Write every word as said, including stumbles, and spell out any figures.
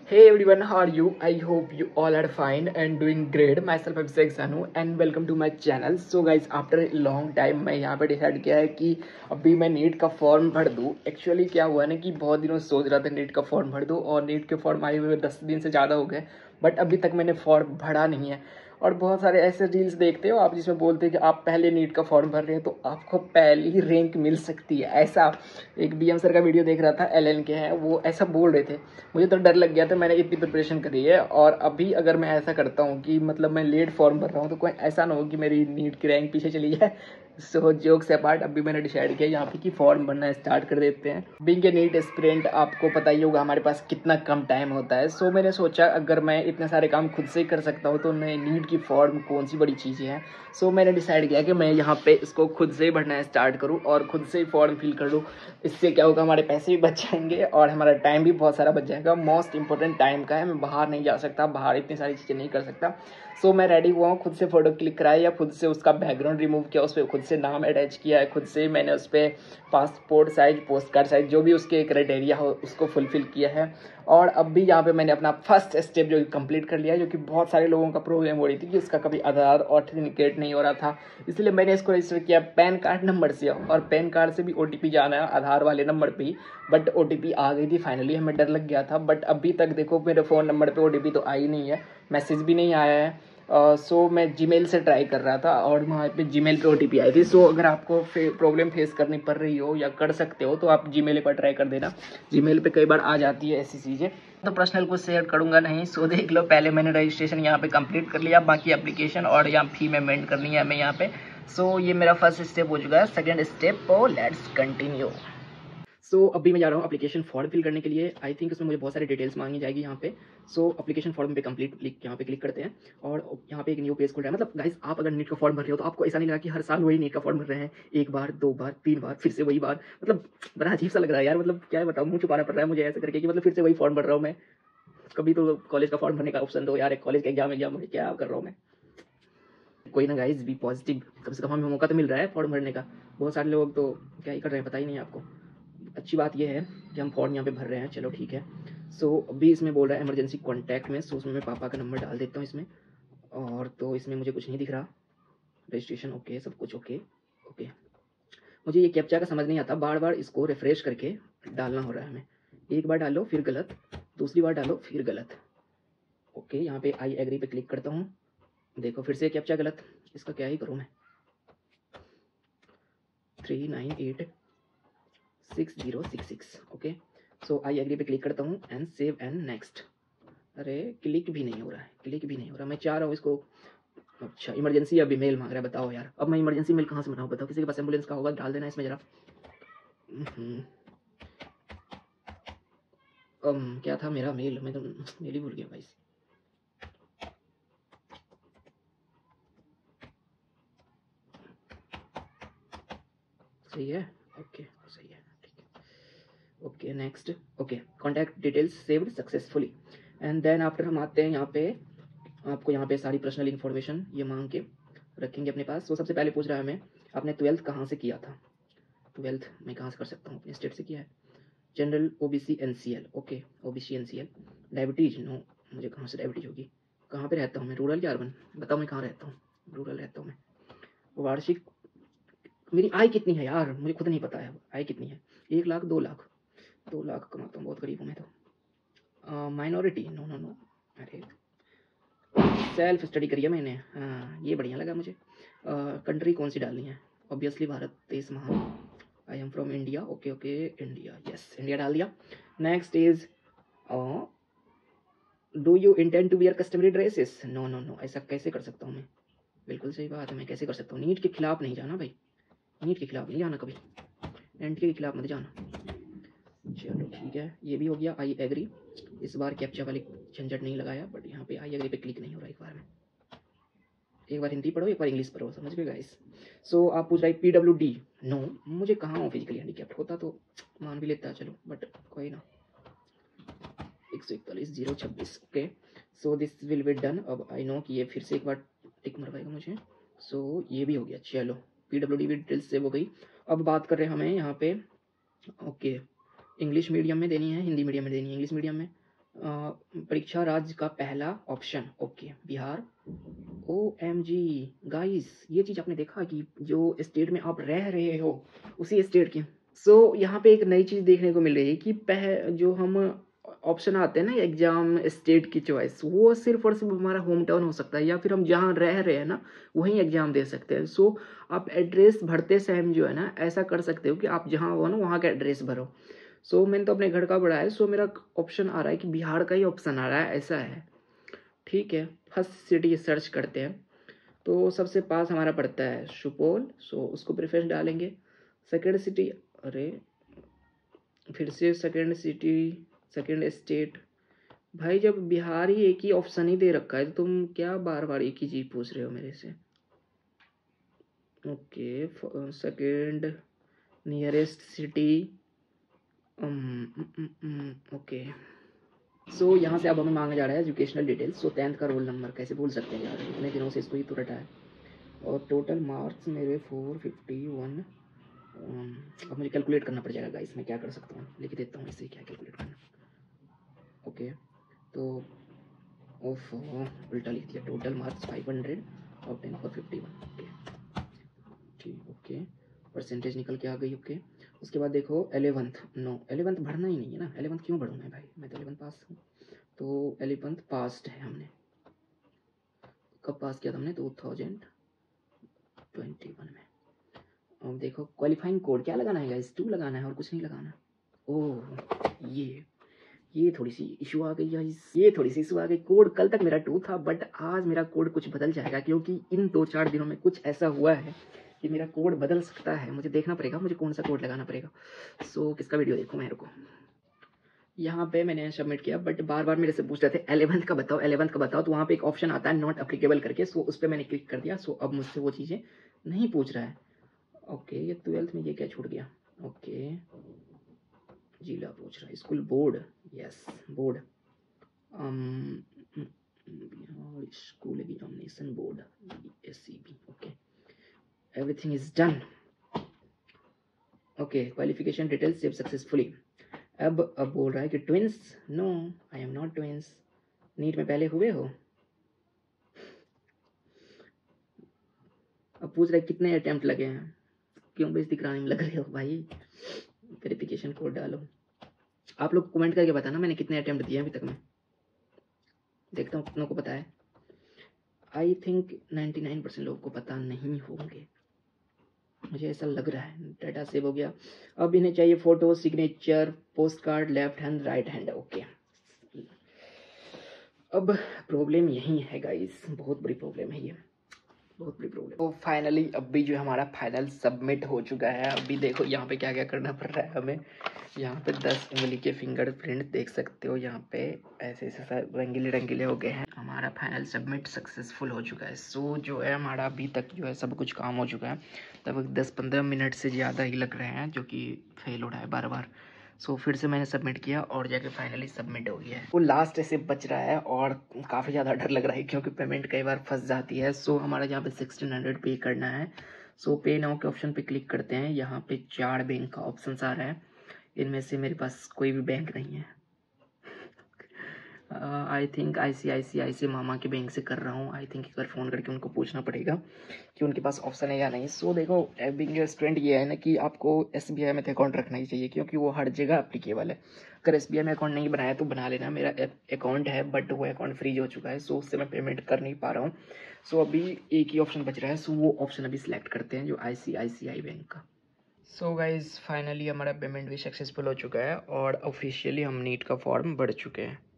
Hey everyone, how are you? I hope you all are fine and doing great. Myself Abhishek Sanu and welcome to my channel. So guys, after a long time मैं यहाँ पे decide किया है कि अभी मैं NEET का form भर दूँ. एक्चुअली क्या हुआ ना कि बहुत दिनों से सोच रहा था नीट का फॉर्म भर दूँ और नीट के फॉर्म आए हुए दस दिन से ज़्यादा हो गए, बट अभी तक मैंने फॉर्म भरा नहीं है. और बहुत सारे ऐसे रील्स देखते हो आप जिसमें बोलते हैं कि आप पहले नीट का फॉर्म भर रहे हैं तो आपको पहली रैंक मिल सकती है. ऐसा एक बी एम सर का वीडियो देख रहा था, एल एन के हैं, वो ऐसा बोल रहे थे. मुझे तो डर लग गया था. मैंने इतनी प्रिपरेशन करी है और अभी अगर मैं ऐसा करता हूँ कि मतलब मैं लेट फॉर्म भर रहा हूँ तो कोई ऐसा ना हो कि मेरी नीट की रैंक पीछे चली जाए. सो जोक्स अपार्ट, अभी मैंने डिसाइड किया यहाँ पे कि फॉर्म भरना स्टार्ट कर देते हैं. बीइंग ए नीट एस्पिरेंट आपको पता ही होगा हमारे पास कितना कम टाइम होता है. सो मैंने सोचा अगर मैं इतने सारे काम खुद से ही कर सकता हूँ तो मैं नीट की फॉर्म कौन सी बड़ी चीज़ें हैं. सो मैंने डिसाइड किया कि मैं यहाँ पे इसको खुद से ही भरना स्टार्ट करूँ और खुद से ही फॉर्म फिल कर लूँ. इससे क्या होगा, हमारे पैसे भी बच जाएंगे और हमारा टाइम भी बहुत सारा बच जाएगा. मोस्ट इंपॉर्टेंट टाइम का है. मैं बाहर नहीं जा सकता, बाहर इतनी सारी चीज़ें नहीं कर सकता. सो so, मैं रेडी हुआ हूँ. खुद से फ़ोटो क्लिक कराया या खुद से उसका बैकग्राउंड रिमूव किया, उस पर खुद से नाम अटैच किया है, खुद से मैंने उस पर passport size, post card size, जो भी उसके क्राइटेरिया हो उसको फुलफिल किया है. और अब भी यहाँ पे मैंने अपना फर्स्ट स्टेप जो कंप्लीट कर लिया है, जो कि बहुत सारे लोगों का प्रॉब्लम हो रही थी कि उसका कभी आधार ऑथेंटिकेट नहीं हो रहा था. इसलिए मैंने इसको रजिस्टर किया पैन कार्ड नंबर से, और पैन कार्ड से भी ओ टी पी जाना है आधार वाले नंबर पे ही. बट ओ टी पी आ गई थी फाइनली, हमें डर लग गया था. बट अभी तक देखो मेरे फ़ोन नंबर पे ओ टी पी तो आई नहीं है, मैसेज भी नहीं आया है. सो uh, so, मैं जीमेल से ट्राई कर रहा था और वहाँ पे जीमेल पे ओ टी पी आई थी. सो so, अगर आपको फे, प्रॉब्लम फेस करनी पड़ रही हो या कर सकते हो तो आप जीमेल पर ट्राई कर देना. जीमेल पे कई बार आ जाती है ऐसी चीज़ें. तो पर्सनल कुछ शेयर करूँगा नहीं. सो so, देख लो, पहले मैंने रजिस्ट्रेशन यहाँ पे कंप्लीट कर लिया, बाकी एप्लीकेशन और यहाँ फी पेमेंट करनी है हमें यहाँ पे. सो so, ये मेरा फर्स्ट स्टेप हो चुका है. Second step oh let's continue. So so, अभी मैं जा रहा हूँ एप्लीकेशन फॉर्म फिल करने के लिए. आई थिंक उसमें मुझे बहुत सारी डिटेल्स मांगी जाएगी यहाँ पे. सो एप्लीकेशन फॉर्म पे कंप्लीट क्लिक यहाँ पे क्लिक करते हैं और यहाँ पे एक न्यू पेज खुल रहा है. मतलब गाइस, आप अगर नीट का फॉर्म भर रहे हो तो आपको ऐसा नहीं लगा कि हर साल वही नीट का फॉर्म भर रहे हैं, एक बार, दो बार, तीन बार, फिर से वही बार. मतलब बड़ा अजीब सा लग रहा है यार. मतलब क्या बताऊँ, मुँह छुपाना पड़ रहा है मुझे ऐसा करके कि मतलब फिर से वही फॉर्म भर रहा हूँ मैं. कभी तो कॉलेज का फॉर्म भरने का ऑप्शन दो यार, एक कॉलेज का एग्जाम एग्जाम मुझे क्या कर रहा हूँ मैं. कोई ना गाइज, बी पॉजिटिव. कम से कम हमें मौका तो मिल रहा है फॉर्म भरने का. बहुत सारे लोग तो क्या ही कर रहे हैं पता ही नहीं है आपको. अच्छी बात यह है कि हम फॉर्म यहाँ पे भर रहे हैं. चलो ठीक है. सो so, अभी इसमें बोल रहा है इमरजेंसी कॉन्टैक्ट में. सो उसमें मैं पापा का नंबर डाल देता हूँ इसमें. और तो इसमें मुझे कुछ नहीं दिख रहा. रजिस्ट्रेशन ओके, सब कुछ ओके ओके. मुझे ये कैप्चा का समझ नहीं आता, बार बार इसको रिफ्रेश करके डालना हो रहा है हमें. एक बार डालो फिर गलत, दूसरी बार डालो फिर गलत. ओके, यहाँ पे आई एग्री पे क्लिक करता हूँ. देखो फिर से कैप्चा गलत. इसका क्या ही करूँ मैं. Three nine eight six zero six six. Okay, so I agree पे क्लिक करता हूँ एंड सेव एंड नेक्स्ट. अरे क्लिक भी नहीं हो रहा है, क्लिक भी नहीं हो रहा. मैं चाह रहा हूँ इसको. अच्छा, इमरजेंसी अभी मेल मांग रहा है. बताओ यार, अब मैं इमरजेंसी मेल कहाँ से बनाऊँ बताओ. किसी के पास एम्बुलेंस का होगा, डाल देना इसमें जरा. um, क्या था मेरा मेल, मैं तो मेल ही भूल गया भाई. सही है, ओके सही है, ठीक है. Okay next. Okay, contact details saved successfully. And then after हम आते हैं यहाँ पे. आपको यहाँ पे सारी पर्सनल इन्फॉर्मेशन ये मांग के रखेंगे अपने पास. तो सबसे पहले पूछ रहा है हमें आपने ट्वेल्थ कहाँ से किया था. ट्वेल्थ मैं कहाँ से कर सकता हूँ, अपने स्टेट से किया है. General OBC NCL. Okay, OBC NCL. Diabetes no, मुझे कहाँ से डायबिटीज होगी. कहाँ पे रहता हूँ मैं, रूरल या अर्बन बताओ. मैं कहाँ रहता हूँ, रूरल रहता हूँ मैं. वार्षिक मेरी आय कितनी है यार, मुझे खुद नहीं पता है आय कितनी है. एक लाख, दो लाख, दो लाख कमाता हूँ, बहुत गरीब हूँ मैं तो. Minority no no no. अरे सेल्फ स्टडी करिए मैंने. हाँ, ये बढ़िया लगा मुझे. कंट्री uh, कौन सी डालनी है. ऑब्वियसली भारत देश महान. I am from India. Okay okay, India. Yes, India डाल दिया. Next is do you intend to wear customary dresses. No no no, ऐसा कैसे कर सकता हूँ मैं. बिल्कुल सही बात है, मैं कैसे कर सकता हूँ. नीट के खिलाफ नहीं जाना भाई, नीट के खिलाफ नहीं जाना कभी. एंड के खिलाफ मत जाना. चलो ठीक है, ये भी हो गया. I agree. इस बार कैप्चा वाली झंझट नहीं लगाया, बट यहाँ पे आई एग्री पे क्लिक नहीं हो रहा एक बार में. एक बार हिंदी पढ़ो, एक बार इंग्लिश पढ़ो, समझ गए गाइस. सो आप पूछ रहे पी डब्ल्यू डी. नो, मुझे कहाँ हो फिजिकली हैंडीकैप्ट. होता तो मान भी लेता, चलो बट कोई ना. एक सौ इकतालीस जीरो छब्बीस. Okay, so this will be done. अब आई नो कि ये फिर से एक बार टिक मरवाएगा मुझे. सो so, ये भी हो गया. चलो, पी डब्ल्यू डी भी डिटेल्स सेव हो गई. अब बात कर रहे हैं हमें यहाँ पे. ओके, इंग्लिश मीडियम में देनी है, हिंदी मीडियम में देनी है. इंग्लिश मीडियम में परीक्षा राज्य का पहला option, okay Bihar. O M G guys, ये चीज़ आपने देखा कि जो स्टेट में आप रह रहे हो उसी स्टेट की। सो so, यहाँ पे एक नई चीज़ देखने को मिल रही है कि पह जो हम ऑप्शन आते हैं ना एग्जाम स्टेट की चॉइस, वो सिर्फ और सिर्फ हमारा होम टाउन हो सकता है या फिर हम जहाँ रह रहे हैं ना वहीं एग्जाम दे सकते हैं। सो so, आप एड्रेस भरते टाइम जो है ना ऐसा कर सकते हो कि आप जहाँ हो ना वहाँ का एड्रेस भरो। सो so, मैंने तो अपने घर का बढ़ा है। सो so, मेरा ऑप्शन आ रहा है कि बिहार का ही ऑप्शन आ रहा है, ऐसा है। ठीक है, फर्स्ट सिटी सर्च करते हैं तो सबसे पास हमारा पड़ता है सुपौल। सो so, उसको प्रेफरेंस डालेंगे। सेकेंड सिटी, अरे फिर से सेकेंड सिटी सेकेंड स्टेट। भाई जब बिहार ही एक ही ऑप्शन ही दे रखा है तो तुम क्या बार बार एक ही चीज़ पूछ रहे हो मेरे से। Okay, second nearest city, okay. So यहाँ से अब हमें मांगा जा रहा है एजुकेशनल डिटेल्स। सो टेंथ का रोल नंबर कैसे भूल सकते हैं यार, इतने दिनों से इसको ही तो रटा है। और टोटल मार्क्स मेरे फोर फिफ्टी वन। अब मुझे कैलकुलेट करना पड़ जाएगा गाइस, मैं क्या कर सकता हूँ, लिख देता हूँ इसे, क्या कैलकुलेट करना। ओके तो ओफ उल्टा लिख दिया। टोटल मार्क्स फाइव हंड्रेड और टेन पर फिफ्टी वन। ओके ठीक, ओके परसेंटेज निकल के आ गई। ओके उसके बाद देखो एलेवंथ, नो एलेवंथ भरना ही नहीं है ना। एलेवंथ क्यों भरूँ मैं भाई, मैं तो एलेवंथ पास हूँ। तो एलेवंथ पास्ट है हमने। कब पास किया था हमने, टू थाउजेंड ट्वेंटी वन में। अब देखो क्वालिफाइंग कोड क्या लगाना है गाइस, टू लगाना है और कुछ नहीं लगाना। ओह ये ये थोड़ी सी इशू आ गई गाइस, ये थोड़ी सी इशू आ गई। कोड कल तक मेरा टू था बट आज मेरा कोड कुछ बदल जाएगा क्योंकि इन दो चार दिनों में कुछ ऐसा हुआ है कि मेरा कोड बदल सकता है। मुझे देखना पड़ेगा मुझे कौन सा कोड लगाना पड़ेगा। सो so, किसका वीडियो देखूँ मेरे को। यहाँ पे मैंने सबमिट किया बट बार बार मेरे से पूछ रहे थे एलेवंथ का बताओ एलेवंथ का बताओ। तो वहाँ पे एक ऑप्शन आता है नॉट अप्लीकेबल करके। सो उस पर मैंने क्लिक कर दिया। सो अब मुझसे वो चीज़ें नहीं पूछ रहा है। ओके ये ट्वेल्थ में ये क्या छूट गया। ओके जिला पूछ रहा है, school board, yes board, school examination board S C B. Okay everything is done. Okay qualification details save successfully. अब अब बोल रहा है कि twins, no I am not twins. NEET में पहले हुए हो। अब पूछ रहा है कितने अटेम्प्ट लगे हैं, क्यों बेइज्जती कराने में लग रहे हो भाई। वेरिफिकेशन कोड डालो। आप लोग कमेंट करके बताना मैंने कितने अटेम्प्ट दिए अभी तक में, देखता हूँ कितनों को पता है। I think ninety nine percent लोगों को पता नहीं होंगे, मुझे ऐसा लग रहा है। डाटा सेव हो गया। अब इन्हें चाहिए photo, signature, post card, left hand right hand. Okay अब प्रॉब्लम यही है गाइस, बहुत बड़ी प्रॉब्लम है ये, बहुत बड़ी प्रॉब्लम। तो फाइनली अभी जो हमारा फाइनल सबमिट हो चुका है। अभी देखो यहाँ पे क्या क्या करना पड़ रहा है हमें। यहाँ पे दस उंगली के फिंगरप्रिंट देख सकते हो, यहाँ पे ऐसे ऐसे रंगीले रंगीले हो गए हैं। हमारा फाइनल सबमिट सक्सेसफुल हो चुका है। सो जो है हमारा अभी तक जो है सब कुछ काम हो चुका है। लगभग दस पंद्रह मिनट से ज़्यादा ही लग रहे हैं जो कि फेल हो रहा है बार बार। सो so, फिर से मैंने सबमिट किया और जाके फाइनली सबमिट हो गया है। वो लास्ट ऐसे बच रहा है और काफ़ी ज़्यादा डर लग रहा है क्योंकि पेमेंट कई बार फंस जाती है। सो so, हमारा यहाँ पे सिक्सटीन हंड्रेड पे करना है। सो पे नाउ के ऑप्शन पे क्लिक करते हैं। यहाँ पे चार बैंक का ऑप्शन आ रहा है, इनमें से मेरे पास कोई भी बैंक नहीं है। आई थिंक आई सी आई सी आई सी मामा के बैंक से कर रहा हूँ। आई थिंक एक बार फ़ोन करके उनको पूछना पड़ेगा कि उनके पास ऑप्शन है या नहीं। सो so, देखो बिंग स्टूडेंट ये है ना कि आपको एस बी आई में अकाउंट रखना ही चाहिए क्योंकि वो हर जगह अप्लीकेबल है। अगर एस बी आई में अकाउंट नहीं बनाया तो बना लेना। मेरा अकाउंट है बट वो अकाउंट फ्रीज हो चुका है। सो so, उससे मैं पेमेंट कर नहीं पा रहा हूँ। सो so, अभी एक ही ऑप्शन बच रहा है। सो so, वो ऑप्शन अभी सिलेक्ट करते हैं जो आई सी आई सी आई बैंक का। सो गाइज फाइनली हमारा पेमेंट भी सक्सेसफुल हो चुका है और ऑफिशियली हम नीट का फॉर्म भर चुके हैं।